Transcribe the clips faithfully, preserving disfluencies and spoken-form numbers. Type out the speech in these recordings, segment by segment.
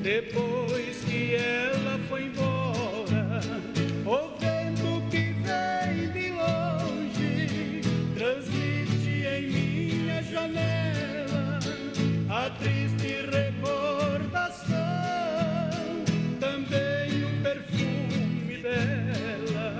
Depois que ela foi embora, o vento que vem de longe transmite em minha janela a triste recordação, também o perfume dela.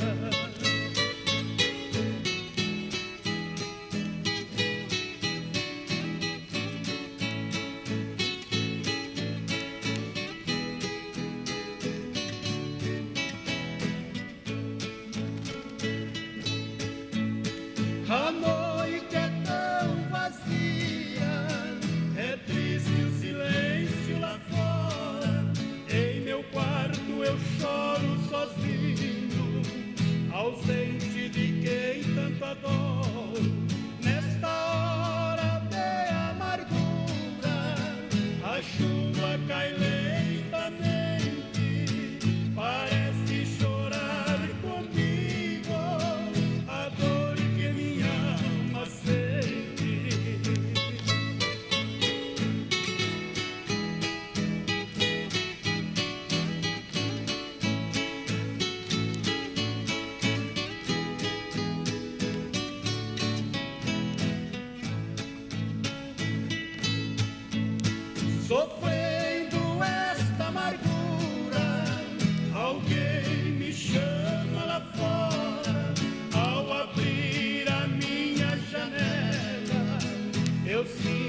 A noite é tão vazia, é triste o silêncio lá fora. Em meu quarto eu choro sozinho, ausente de quem tanto adoro. Nesta hora de amargura, a chuva cai lentamente, parece chorar comigo a dor que minha alma sente. Sofrendo esta amargura, alguém me chama lá fora. Ao abrir a minha janela, eu sinto